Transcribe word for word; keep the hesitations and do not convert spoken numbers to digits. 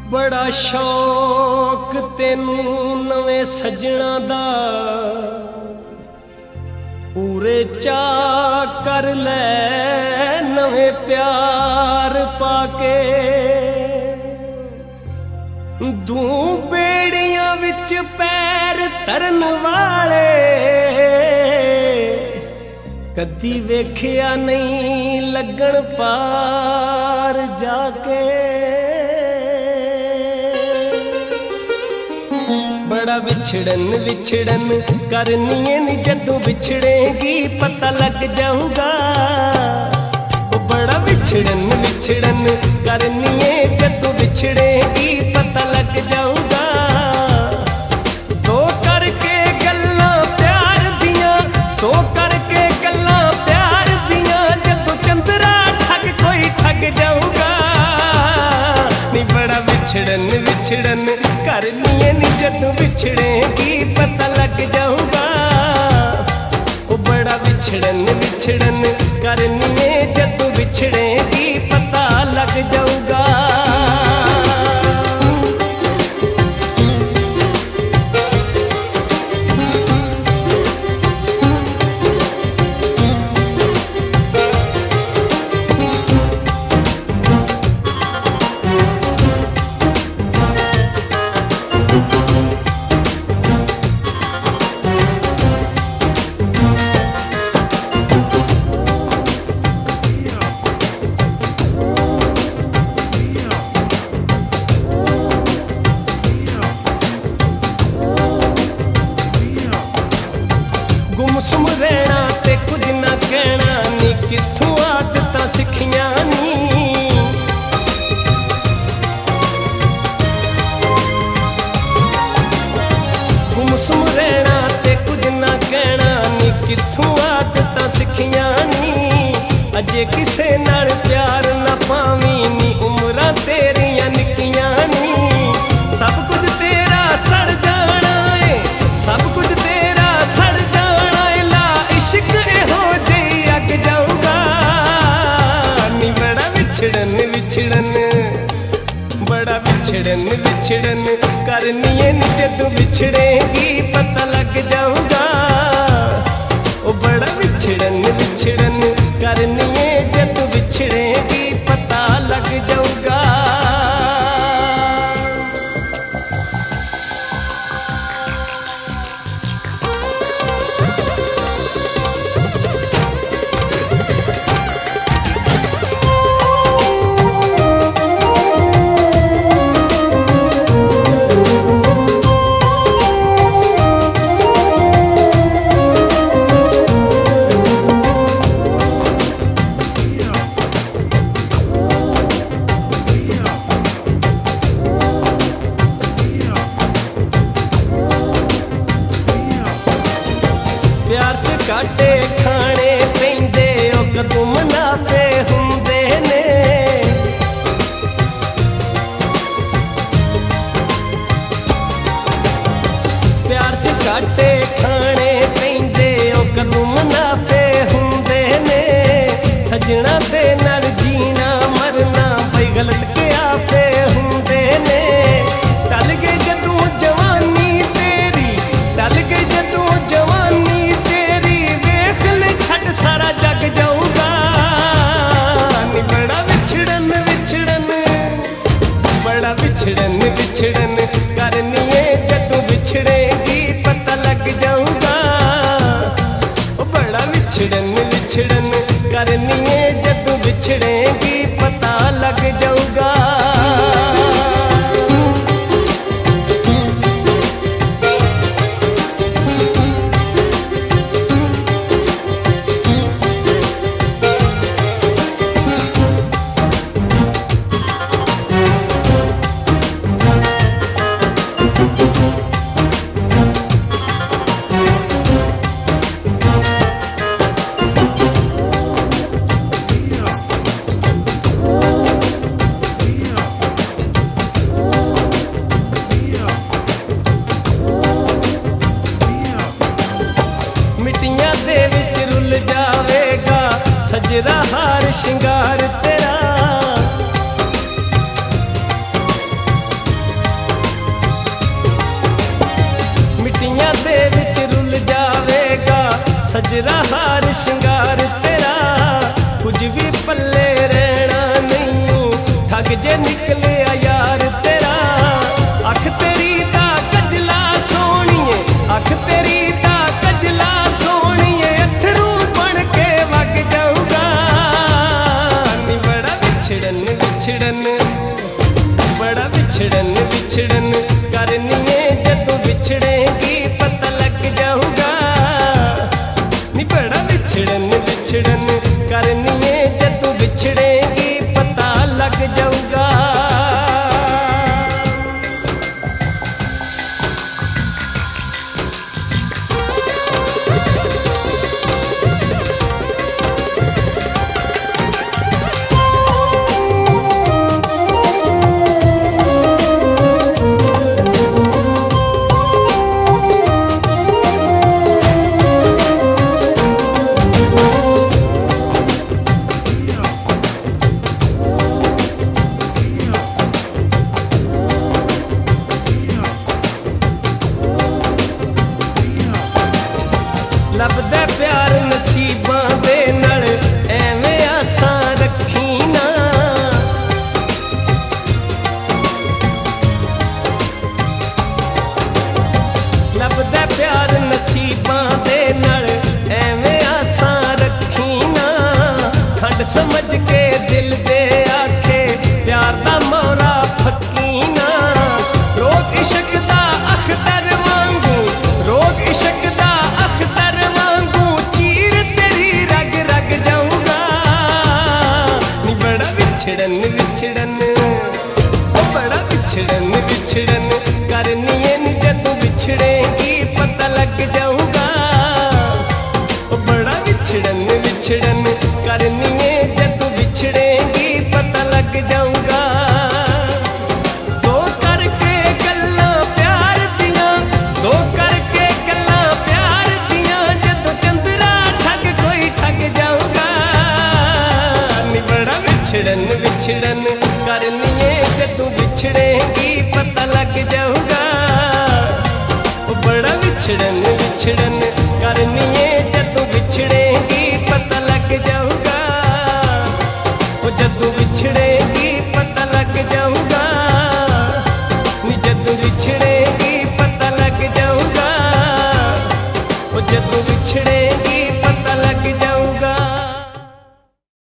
बड़ा शौक तेनू नवे सजना दा पूरे चा कर ले नवे प्यार पाके दू बेड़ियां विच पैर तरन वाले कदी वेखिया नहीं लगन पार जाके बड़ा विछड़न विछड़न करनी नी जदों बिछड़ेगी पता लग जाऊंगा बड़ा विछड़न विछड़न करनी जदों बिछड़ेगी पता लग जाऊंगा तो करके गल्लां प्यार दियां तो करके गल्लां प्यार दियां जदों चंद्रा ठग कोई ठग जाऊंगा नी बड़ा विछड़न विछड़न करनी नी जदों बिछड़ेगी पता लग जाऊंगा वो बड़ा विछड़न विछड़न करनी जदों बिछड़ेगी पता लग जाऊंगा गुमसुम रहना ते कुछ ना कहना नी किथों आदतां सिखियां नी गुमसुम रहना ते कुछ ना कहना नी किथों आदतां सिखियां नी अजे किसे नाल प्यार ना पावी नी उमरां तेरियां निक्कियां नी सब कुछ तेरा सड़ जाना है सब कुछ तेरा सड़ इश्क हो जई अग जाऊंगा नी बड़ा विछड़न विछड़न बड़ा विछड़न विछड़न करनी नी जदों बिछड़ेगी पता लग जाऊंगा ओ बड़ा विछड़न विछड़न करनी जदों बिछड़ेगी पता लग जाऊंगा प्यार च काटे खाने पैंदे ओ कदों मुनाफे हुंदे ने प्यार च काटे खाने पैंदे ओ कदों मुनाफे हुंदे ने सजना दे नाल जीना मरना बई गलत क्या पे हुंदे ने टल गई जदों जवानी तेरी टल गई जदों जवानी सारा जग जाऊंगा नी बड़ा विछड़न विछड़न बड़ा विछड़न विछड़न करनी जदों बिछड़ेगी पता लग जाऊंगा बड़ा विछड़न विछड़न करनी जदों बिछड़ेगी पता लग जाऊंगा साजरा हार श्रृंगार तेरा कुछ भी पल्ले रहना नहीं, ठग जे निकले यार तेरा। अख तेरी दा कजला सोनिए, अख तेरी दा कजला सोनिए, अथरू बन के वग जाऊंगा। नी बड़ा बिछड़न बिछड़न बड़ा बिछड़न बिछड़न करनिए, जदों बिछड़ेगी पता लग जाऊंगा। नी बड़ा बिछड़न बिछड़न करनिए, जदों बिछड़ेगी पता लग जाऊंगा। लभदा प्यार नसीबां दे नाल एवें आसां रखी ना। लभदा प्यार नसीबां दे नाल एवें आसां रखी ना। खंड समझ के दिल दे आखे प्यार दा मोरा फकी ना। रोग इश्क दा अखतर वांगू, रोग इश्क दा अखतर वांगू, चीर तेरी रग रग जाऊंगा। नी बड़ा बिछड़न बिछड़न ओ बड़ा बिछड़न बिछड़न करनिए, नी जदों बिछड़ेगी पता लग जाऊंगा। ओ बड़ा बिछड़न बिछड़न करनिए, जदों बिछड़ेगी पता लग जाऊंगा। दो करके गल्लां प्यार दियां, दो करके गल्लां प्यार दियां, जदों चंदरा ठग कोई ठग जाऊंगा। नी बड़ा बिछड़न बिछड़न करनिए, जदों बिछड़ेगी पता लग जाऊंगा। ओ बड़ा बिछड़न बिछड़न करनिए, जदों बिछड़ेगी पता लग जाऊंगा। ओ जदों